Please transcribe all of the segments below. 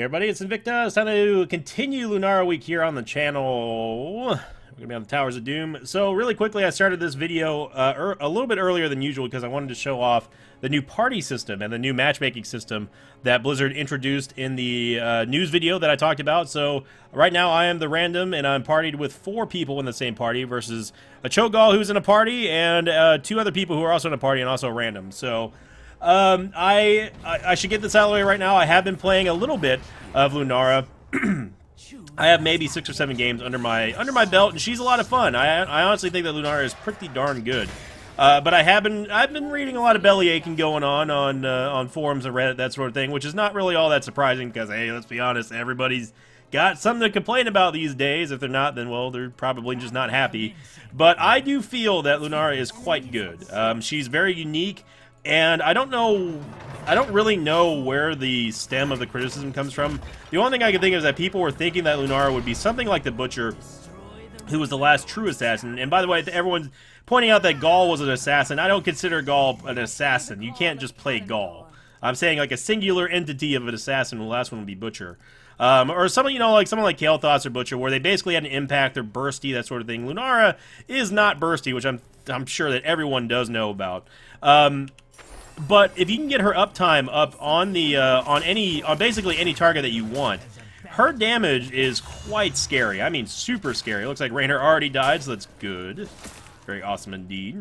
everybody, it's Invicta. It's time to continue Lunara Week here on the channel. We're going to be on the Towers of Doom. So, really quickly, I started this video a little bit earlier than usual because I wanted to show off the new party system and the new matchmaking system that Blizzard introduced in the news video that I talked about. So, right now, I am the random, and I'm partied with 4 people in the same party versus a Cho'Gall who's in a party and 2 other people who are also in a party and also random. So, I should get this out of the way right now. I have been playing a little bit of Lunara. I have maybe 6 or 7 games under my belt, and she's a lot of fun. I honestly think that Lunara is pretty darn good. But I've been reading a lot of belly aching going on forums and Reddit, that sort of thing, which is not really all that surprising because, hey, let's be honest, everybody's got something to complain about these days. If they're not, then, well, they're probably just not happy. But I do feel that Lunara is quite good. She's very unique. And I don't really know where the stem of the criticism comes from. The only thing I can think of is that people were thinking that Lunara would be something like the Butcher, who was the last true assassin. And by the way, everyone's pointing out that Ghaul was an assassin. I don't consider Ghaul an assassin. You can't just play Ghaul. I'm saying like a singular entity of an assassin. The last one would be Butcher. Or someone, like someone like Kael'thas or Butcher, where they basically had an impact, they're bursty, that sort of thing. Lunara is not bursty, which I'm sure that everyone does know about. But if you can get her uptime up on the on basically any target that you want, her damage is quite scary. I mean, super scary. It looks like Raynor already died, so that's good. Very awesome indeed.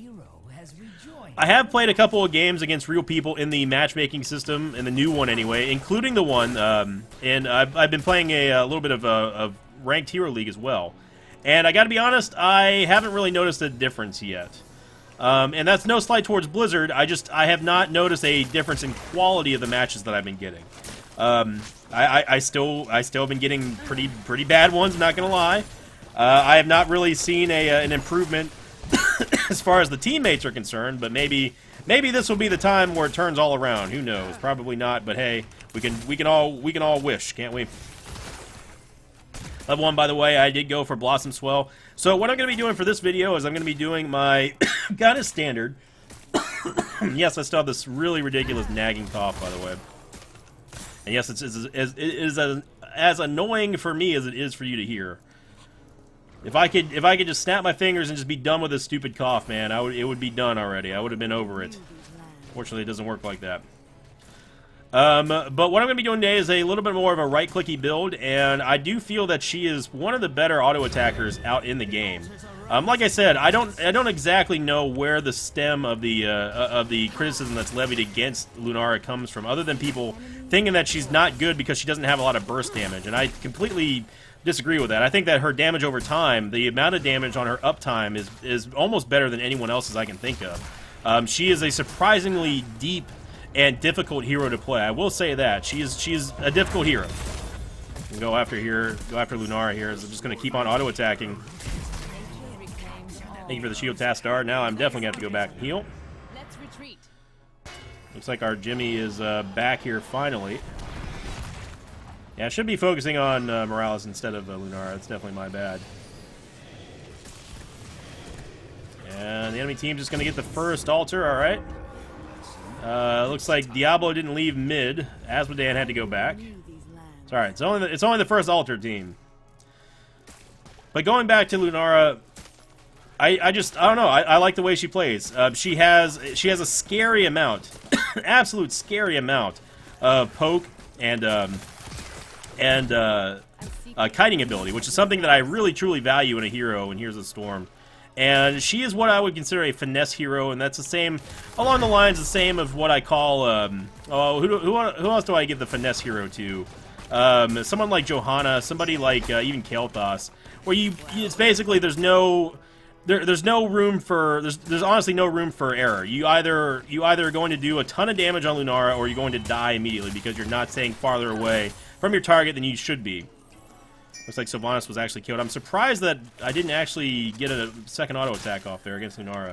I have played a couple of games against real people in the matchmaking system, in the new one anyway, including the one, and I've been playing a little bit of Ranked Hero League as well. And I gotta be honest, I haven't really noticed a difference yet. And that's no slight towards Blizzard. I have not noticed a difference in quality of the matches that I've been getting. I still have been getting pretty bad ones. I'm not gonna lie. I have not really seen an improvement as far as the teammates are concerned. But maybe this will be the time where it turns all around. Who knows? Probably not. But hey, we can all wish, can't we? Level 1, by the way, I did go for Blossom Swell. So what I'm going to be doing for this video is I'm going to be doing my kind of standard. Yes, I still have this really ridiculous nagging cough, by the way. And yes, it is as annoying for me as it is for you to hear. If I could just snap my fingers and just be done with this stupid cough, man, it would be done already. I would have been over it. Fortunately, it doesn't work like that. But what I'm going to be doing today is a little bit more of a right-clicky build, and I do feel that she is one of the better auto-attackers out in the game. Like I said, I don't exactly know where the stem of the criticism that's levied against Lunara comes from, other than people thinking that she's not good because she doesn't have a lot of burst damage, and I completely disagree with that. I think that her damage over time, the amount of damage on her uptime is almost better than anyone else's I can think of. She is a surprisingly deep and difficult hero to play. I will say that she's a difficult hero. Go after Lunara here. I'm just going to keep on auto attacking. Thank you for the shield, Tastar. Now I'm definitely going to have to go back and heal. Looks like our Jimmy is back here finally. Yeah, I should be focusing on Morales instead of Lunara. That's definitely my bad. And the enemy team's just going to get the first altar. All right. Looks like Diablo didn't leave mid. Azmodan had to go back. It's alright. It's only the first altar team. But going back to Lunara, I don't know. I like the way she plays. She has a scary amount, absolute scary amount of poke and kiting ability, which is something that I really truly value in a hero. And here's a Storm. And she is what I would consider a finesse hero, and that's the same, along the lines, the same of what I call, who else do I give the finesse hero to? Someone like Johanna, somebody like even Kael'thas, where it's basically there's honestly no room for error. You either are going to do a ton of damage on Lunara, or you're going to die immediately because you're not staying farther away from your target than you should be. Looks like Sylvanas was actually killed. I'm surprised that I didn't actually get a second auto attack off there against Lunara.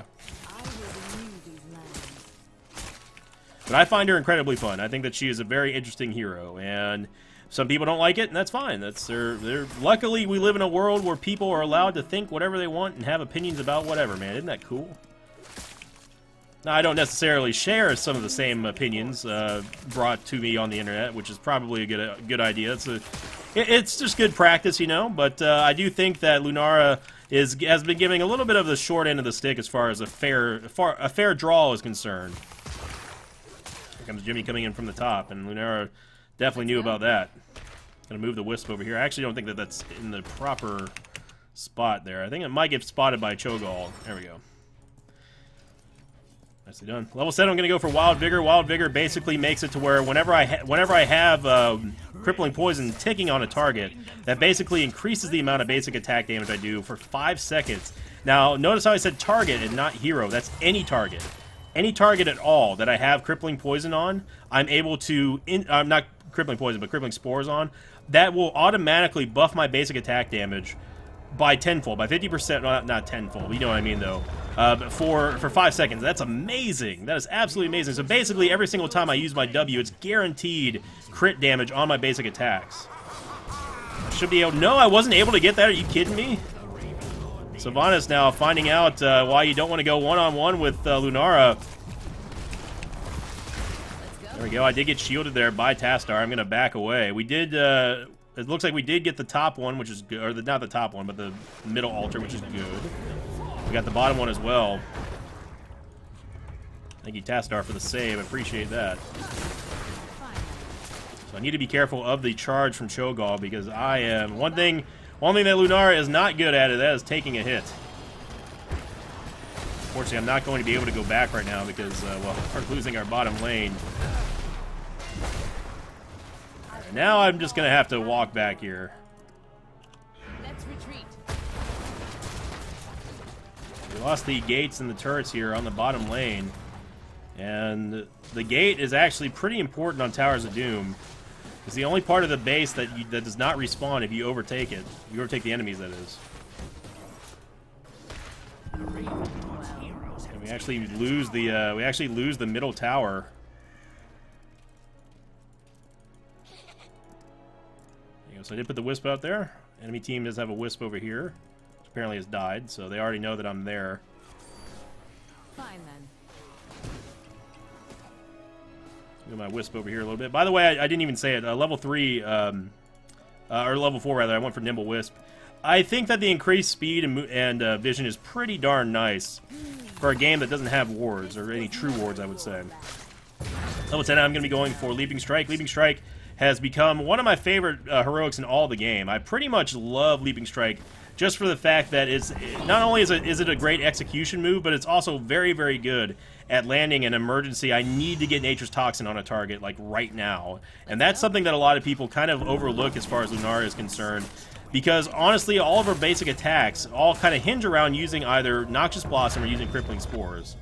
But I find her incredibly fun. I think that she is a very interesting hero, and some people don't like it, and that's fine. Luckily, we live in a world where people are allowed to think whatever they want and have opinions about whatever, man. Isn't that cool? Now, I don't necessarily share some of the same opinions brought to me on the internet, which is probably a good idea. It's just good practice, you know. But I do think that Lunara has been giving a little bit of the short end of the stick as far as a fair draw is concerned. Here comes Jimmy coming in from the top, and Lunara definitely knew about that. Gonna move the Wisp over here. I actually don't think that that's in the proper spot there. I think it might get spotted by Cho'Gall. There we go. Nicely done. Level 7, I'm going to go for Wild Vigor. Wild Vigor basically makes it to where whenever I have Crippling Poison ticking on a target, that basically increases the amount of basic attack damage I do for 5 seconds. Now, notice how I said target and not hero. That's any target. Any target at all that I have Crippling Poison on, I'm able to... not Crippling Poison, but Crippling Spores on. That will automatically buff my basic attack damage by tenfold, by 50%, not tenfold, you know what I mean though, for 5 seconds. That's amazing. That is absolutely amazing. So basically every single time I use my W, it's guaranteed crit damage on my basic attacks. I should be able... No, I wasn't able to get that. Are you kidding me? Sylvanas now finding out why you don't want to go one-on-one with Lunara. There we go. I did get shielded there by Tastar. I'm going to back away. We did... it looks like we did get the top one, which is good. Or not the top one, but the middle altar, which is good. We got the bottom one as well. Thank you, Tastar, for the save. I appreciate that. So I need to be careful of the charge from Cho'Gall because I am... One thing that Lunara is not good at, that is taking a hit. Unfortunately, I'm not going to be able to go back right now because, well, we're losing our bottom lane. Now I'm just going to have to walk back here. Let's retreat. We lost the gates and the turrets here on the bottom lane. And the gate is actually pretty important on Towers of Doom. It's the only part of the base that does not respawn if you overtake it. You overtake the enemies, that is. And we actually lose the middle tower. So I did put the Wisp out there. Enemy team does have a Wisp over here, which apparently has died, so they already know that I'm there. Fine then. Move my Wisp over here a little bit. By the way, I didn't even say it. Level 3, or level 4 rather, I went for Nimble Wisp. I think that the increased speed and vision is pretty darn nice for a game that doesn't have wards, or any true wards, I would say. Level 10, I'm going to be going for Leaping Strike. Leaping Strike has become one of my favorite heroics in all the game. I pretty much love Leaping Strike just for the fact that not only is it a great execution move, but it's also very, very good at landing an emergency. I need to get Nature's Toxin on a target, like, right now. And that's something that a lot of people kind of overlook as far as Lunara is concerned. Because, honestly, all of her basic attacks all kind of hinge around using either Noxious Blossom or using Crippling Spores.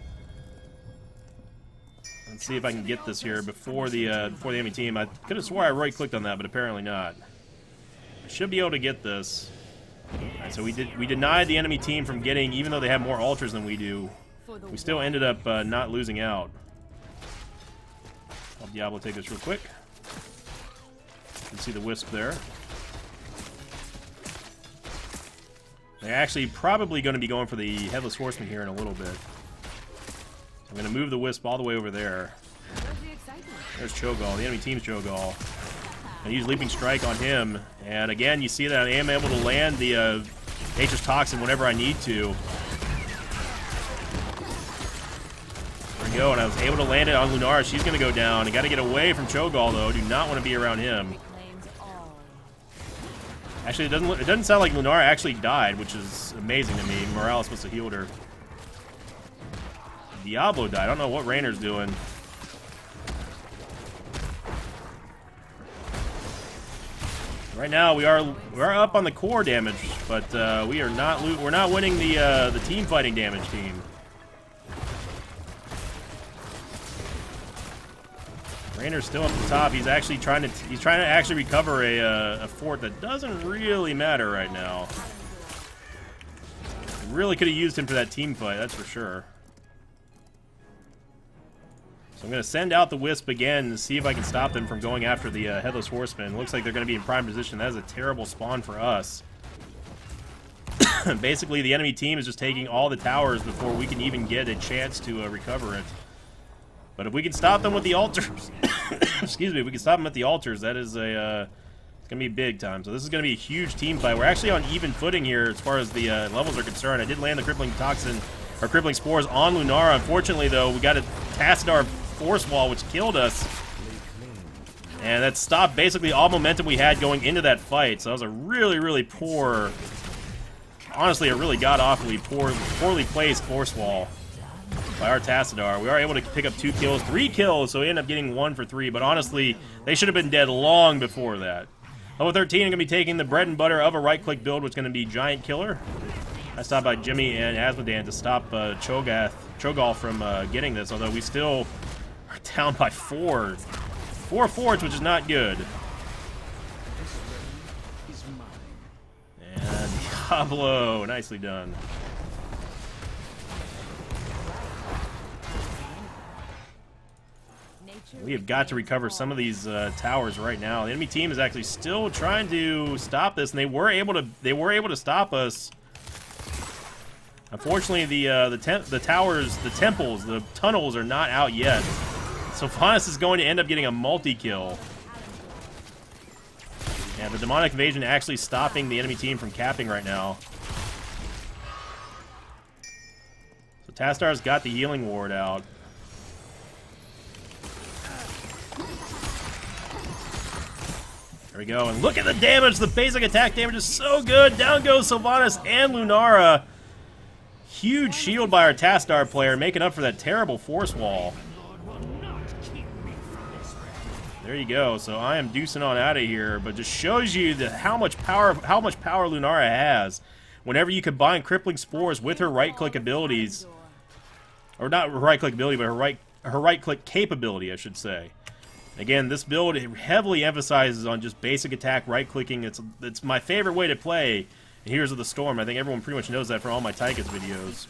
Let's see if I can get this here before the enemy team. I could have swore I right-clicked on that, but apparently not. I should be able to get this. Alright, so we denied the enemy team from getting, even though they have more altars than we do, we still ended up not losing out. I'll Diablo take this real quick. You can see the Wisp there. They're actually probably going to be going for the Headless Horseman here in a little bit. I'm going to move the Wisp all the way over there. There's Cho'Gall, the enemy team's Cho'Gall. I use Leaping Strike on him, and again, you see that I am able to land the Nature's Toxin whenever I need to. There we go, and I was able to land it on Lunara. She's going to go down. I got to get away from Cho'Gall, though. Do not want to be around him. Actually, it doesn't sound like Lunara actually died, which is amazing to me. Morales must have healed her. Diablo died. I don't know what Rainer's doing. Right now, we are up on the core damage, but we're not winning the team fighting damage team. Rainer's still up the top. He's actually trying to actually recover a fort that doesn't really matter right now. We really could have used him for that team fight, that's for sure. So I'm going to send out the Wisp again to see if I can stop them from going after the Headless Horseman. Looks like they're going to be in prime position. That is a terrible spawn for us. basically the enemy team is just taking all the towers before we can even get a chance to recover it. But if we can stop them with the altars, excuse me, if we can stop them at the altars, that is a, it's going to be big time. So this is going to be a huge team fight. We're actually on even footing here as far as the levels are concerned. I did land the Crippling Toxin, or Crippling Spores on Lunara. Unfortunately, though, we got a Tassadar Force Wall, which killed us. And that stopped basically all momentum we had going into that fight. So that was a really, really poor, honestly, a really god-awfully poorly placed Force Wall by our Tassadar. We are able to pick up 2 kills, 3 kills, so we end up getting 1 for 3. But honestly, they should have been dead long before that. Level 13, I'm going to be taking the bread and butter of a right-click build, which is going to be Giant Killer. I stopped by Jimmy and Azmodan to stop Cho'Gall from getting this, although we still are down by 4. 4 forts, which is not good. And Diablo, nicely done. We have got to recover some of these towers right now. The enemy team is actually still trying to stop this, and they were able to stop us. Unfortunately, the towers, the temples, the tunnels are not out yet. Sylvanas is going to end up getting a multi-kill. And the Demonic Invasion actually stopping the enemy team from capping right now. So Tassadar's got the healing ward out. There we go, and look at the damage! The basic attack damage is so good! Down goes Sylvanas and Lunara. Huge shield by our Tassadar player, making up for that terrible force wall. There you go. So I am deucing on out of here, but just shows you how much power Lunara has. Whenever you combine Crippling Spores with her right-click abilities, or not her right-click ability, but her right-click capability, I should say. Again, this build heavily emphasizes on just basic attack, right-clicking. It's my favorite way to play in Heroes of the Storm. I think everyone pretty much knows that from all my Tychus videos.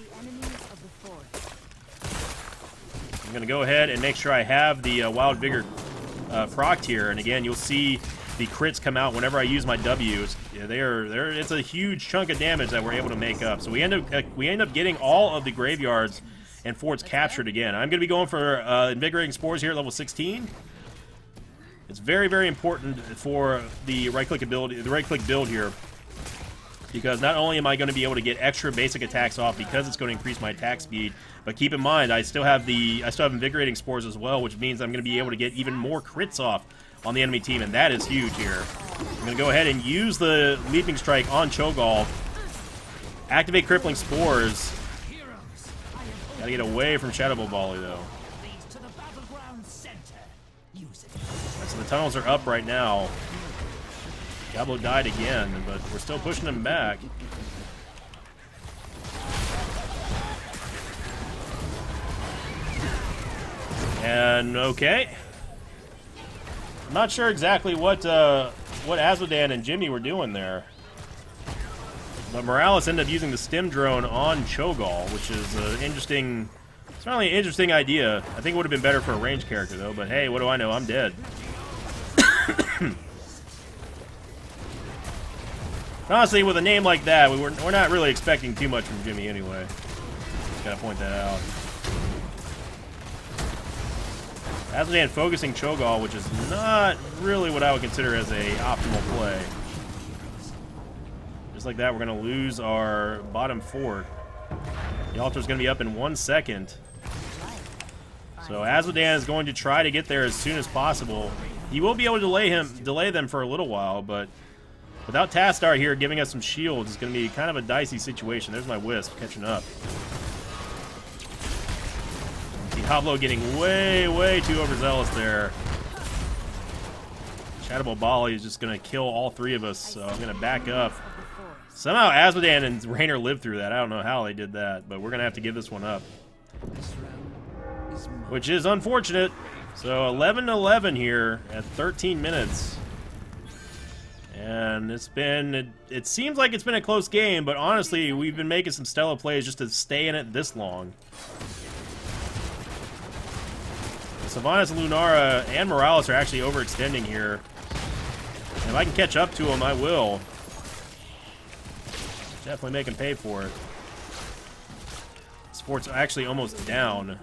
I'm going to go ahead and make sure I have the Wild Vigor procced here, and again, you'll see the crits come out whenever I use my W's. Yeah, it's a huge chunk of damage that we're able to make up. So we end up getting all of the graveyards and forts captured again. I'm going to be going for Invigorating Spores here at level 16. It's very, very important for the right-click ability, the right-click build here, because not only am I going to be able to get extra basic attacks off because it's going to increase my attack speed, but keep in mind I still have Invigorating Spores as well, which means I'm going to be able to get even more crits off on the enemy team, and that is huge here. I'm going to go ahead and use the Leaping Strike on Cho'Gall. Activate Crippling Spores. Gotta get away from Shadow Ball Volley though. So the tunnels are up right now. Diablo died again, but we're still pushing him back. And okay, I'm not sure exactly what Azmodan and Jimmy were doing there, but Morales ended up using the stim drone on Cho'Gall, which is an interesting. It's not really an interesting idea. I think it would have been better for a ranged character though. But hey, what do I know? I'm dead. Honestly, with a name like that, we're not really expecting too much from Jimmy anyway. Just gotta point that out. Azmodan focusing Cho'Gall, which is not really what I would consider as a optimal play. Just like that, we're gonna lose our bottom fort. The altar's gonna be up in 1 second. So Azmodan is going to try to get there as soon as possible. He will be able to delay them for a little while, but without Tassadar here giving us some shields, it's going to be kind of a dicey situation. There's my Wisp catching up. Diablo getting way, way too overzealous there. Shadow Ball Volley is just going to kill all 3 of us, so I'm going to back up. Somehow Azmodan and Raynor lived through that. I don't know how they did that, but we're going to have to give this one up, which is unfortunate. So 11-11 here at 13 minutes. And it seems like it's been a close game, but honestly, we've been making some stellar plays just to stay in it this long. Sylvanas, Lunara, and Morales are actually overextending here. And if I can catch up to them, I will. Definitely make him pay for it. This fort's actually almost down.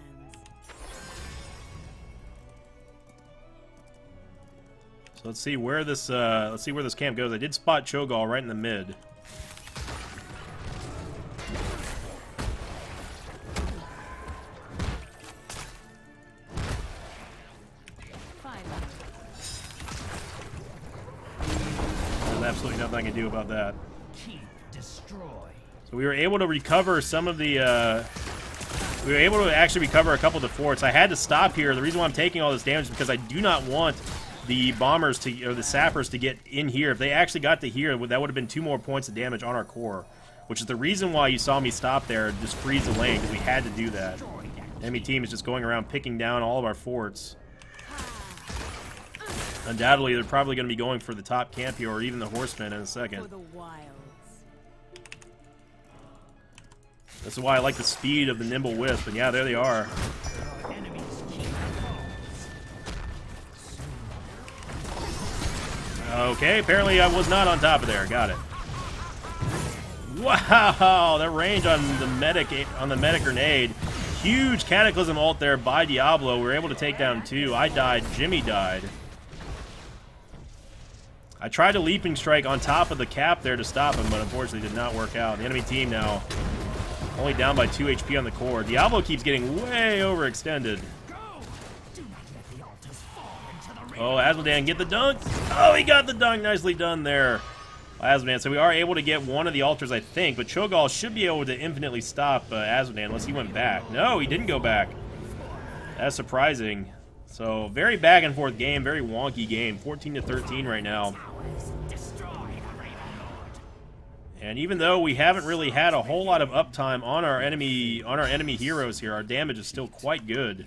So let's see where this camp goes. I did spot Cho'Gall right in the mid. There's absolutely nothing I can do about that. So we were able to recover some of the. We were able to actually recover a couple of the forts. I had to stop here. The reason why I'm taking all this damage is because I do not want the bombers to, or the sappers to get in here. If they actually got to here, that would have been 2 more points of damage on our core, which is the reason why you saw me stop there and just freeze the lane, because we had to do that. The enemy team is just going around picking down all of our forts. Undoubtedly, they're probably going to be going for the top camp here, or even the horsemen in a second. This is why I like the speed of the Nimble Wisp, and yeah, there they are. Okay, apparently I was not on top of there. Got it. Wow, that range on the medic grenade. Huge Cataclysm ult there by Diablo. We were able to take down 2. I died. Jimmy died. I tried a leaping strike on top of the cap there to stop him, but unfortunately did not work out. The enemy team now only down by 2 HP on the core. Diablo keeps getting way overextended. Oh, Azmodan, get the dunk! Oh, he got the dunk! Nicely done there. Azmodan, so we are able to get one of the altars, I think, but Cho'Gall should be able to infinitely stop Azmodan unless he went back. No, he didn't go back. That's surprising. So, very back and forth game, very wonky game. 14-13 right now. And even though we haven't really had a whole lot of uptime on our enemy heroes here, our damage is still quite good.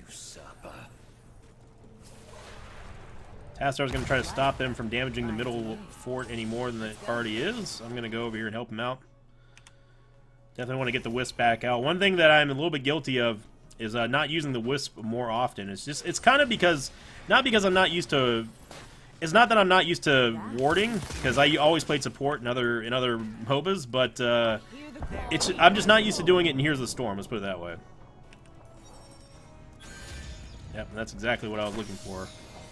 Tastar's going to try to stop them from damaging the middle fort any more than it already is. I'm going to go over here and help him out. Definitely want to get the Wisp back out. One thing that I'm a little bit guilty of is not using the Wisp more often. It's kind of because, not because I'm not used to, it's not that I'm not used to warding, because I always played support in other MOBAs, but I'm just not used to doing it in Here's the Storm, let's put it that way. Yep, that's exactly what I was looking for.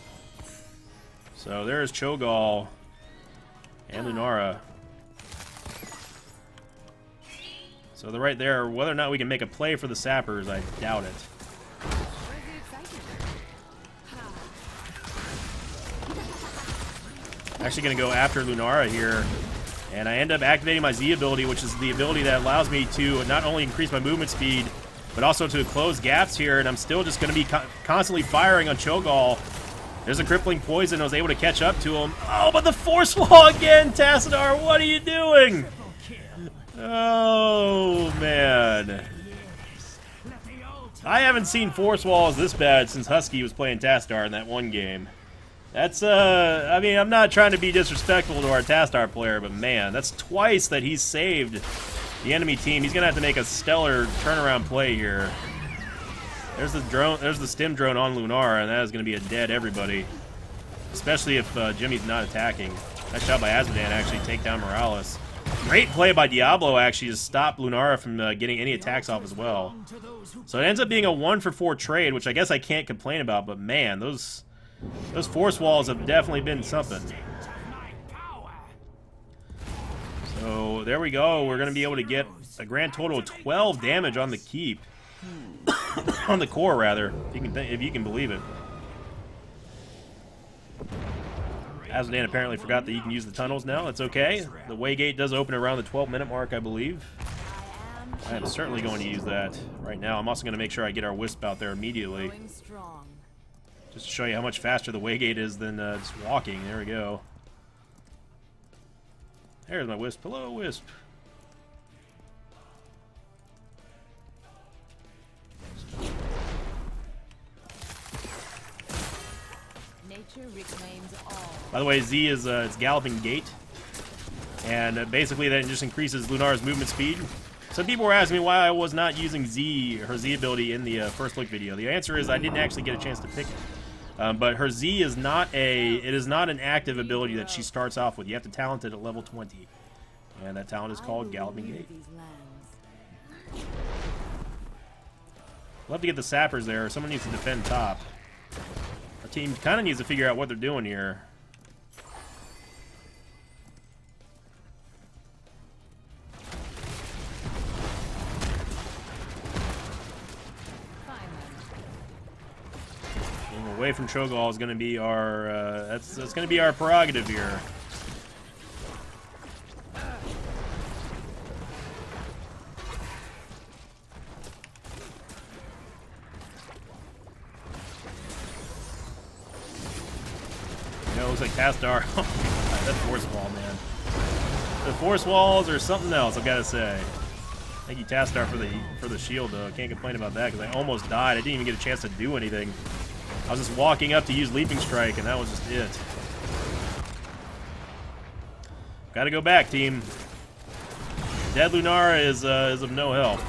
So there's Cho'Gall and Lunara. So they're right there. Whether or not we can make a play for the sappers, I doubt it. Actually going to go after Lunara here. And I end up activating my Z ability, which is the ability that allows me to not only increase my movement speed, but also to close gaps here. And I'm still just going to be constantly firing on Cho'Gall. There's a crippling poison. I was able to catch up to him. Oh, but the force wall again, Tassadar. What are you doing? Oh, man. I haven't seen force walls this bad since Husky was playing Tassadar in that one game. That's, I mean, I'm not trying to be disrespectful to our Tassadar player, but man, that's twice that he's saved the enemy team. He's going to have to make a stellar turnaround play here. There's the drone. There's the stim drone on Lunara, and that is going to be a dead everybody. Especially if Jimmy's not attacking. Nice shot by Azmodan actually take down Morales. Great play by Diablo actually to stop Lunara from getting any attacks off as well. So it ends up being a 1-for-4 trade, which I guess I can't complain about. But man, those force walls have definitely been something. So there we go. We're going to be able to get a grand total of 12 damage on the keep. On the core, rather, if you can believe it. Azmodan apparently forgot that you can use the tunnels now. That's okay. The Waygate does open around the 12-minute mark, I believe. I am certainly going to use that right now. I'm also going to make sure I get our Wisp out there immediately. Just to show you how much faster the Waygate is than just walking. There we go. There's my Wisp. Hello, Wisp. By the way, Z is it's Galloping Gait, and basically that just increases Lunara's movement speed. Some people were asking me why I was not using her Z ability in the first look video. The answer is I didn't actually get a chance to pick it. But her Z is not an active ability that she starts off with. You have to talent it at level 20. And that talent is called Galloping Gate. Love to get the sappers there. Someone needs to defend top. Our team kind of needs to figure out what they're doing here. Getting away from Cho'Gall is going to be our that's going to be our prerogative here. It looks like Castar. That force wall, man. The force walls are something else, I've got to say. Thank you, Tastar, for the shield, though. I can't complain about that because I almost died. I didn't even get a chance to do anything. I was just walking up to use Leaping Strike, and that was just it. Got to go back, team. Dead Lunara is of no help.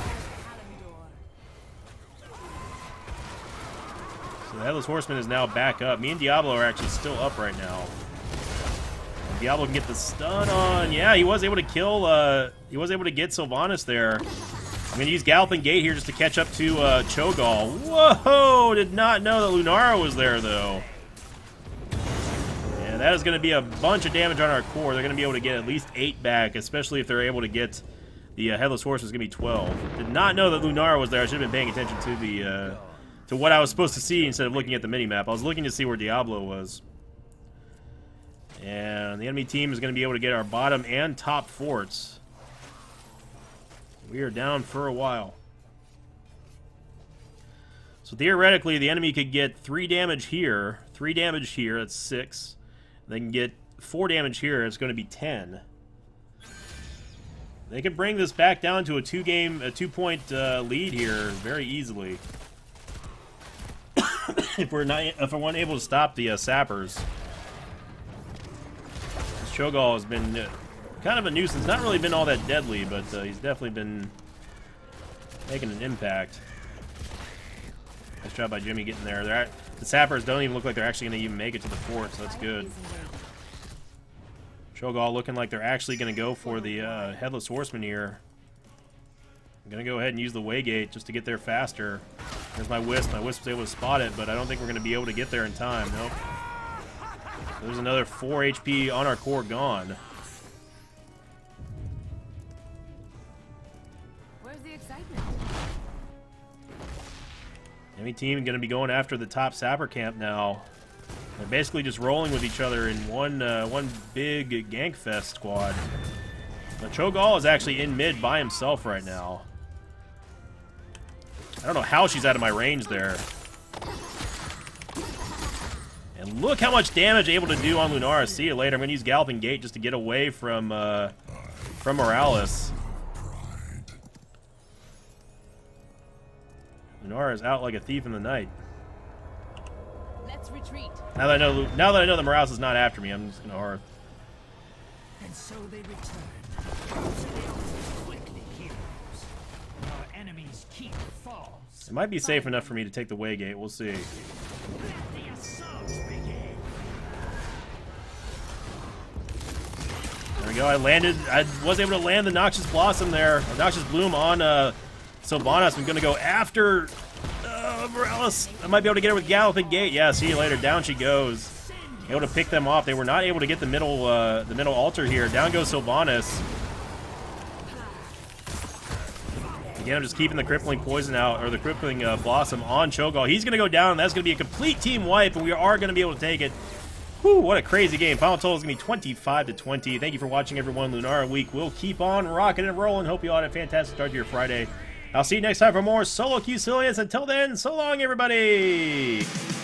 So the Headless Horseman is now back up. Me and Diablo are actually still up right now. And Diablo can get the stun on. Yeah, he was able to kill. He was able to get Sylvanas there. I'm gonna use Galloping Gate here just to catch up to Cho'Gall. Whoa! Did not know that Lunara was there though. And that is gonna be a bunch of damage on our core. They're gonna be able to get at least 8 back, especially if they're able to get the Headless Horse is gonna be 12. Did not know that Lunara was there. I should have been paying attention to the to what I was supposed to see instead of looking at the minimap. I was looking to see where Diablo was. And the enemy team is going to be able to get our bottom and top forts. We are down for a while. So theoretically, the enemy could get 3 damage here, 3 damage here, that's 6. They can get 4 damage here, it's going to be 10. They could bring this back down to a 2-point lead here very easily. if we're unable to stop the sappers. Cho'Gall has been kind of a nuisance. Not really been all that deadly, but he's definitely been making an impact. Nice job by Jimmy getting there. The sappers don't even look like they're actually going to even make it to the fort, so that's good. Cho'Gall looking like they're actually going to go for the Headless Horseman here. I'm going to go ahead and use the Waygate just to get there faster. There's my Wisp. My Wisp was able to spot it, but I don't think we're going to be able to get there in time. Nope. There's another 4 HP on our core gone. Where's the excitement? Enemy team going to be going after the top sapper camp now. They're basically just rolling with each other in one big gank fest squad. Now Cho'Gall is actually in mid by himself right now. I don't know how she's out of my range there. And look how much damage able to do on Lunara. See you later. I'm going to use Galloping Gate just to get away from Morales. Lunara is out like a thief in the night. Let's retreat. Now that I know that Morales is not after me, I'm just going to hearth. And so they return. Quickly, heroes. Our enemies keep falls. It might be safe enough for me to take the Waygate. We'll see. The assault begin. There we go. I was able to land the Noxious Blossom there. Noxious Bloom on Sylvanas. I'm going to go after Morales. I might be able to get her with Galloping Gate. Yeah, see you later. Down she goes. Able to pick them off. They were not able to get the middle altar here. Down goes Sylvanas. Again, I'm just keeping the Crippling Poison out, or the Crippling Blossom on Cho'Gall. He's going to go down, and that's going to be a complete team wipe, and we are going to be able to take it. Whew, what a crazy game. Final total is going to be 25-20. Thank you for watching, everyone. Lunara Week will keep on rocking and rolling. Hope you all had a fantastic start to your Friday. I'll see you next time for more Solo Queue Silliness. Until then, so long, everybody!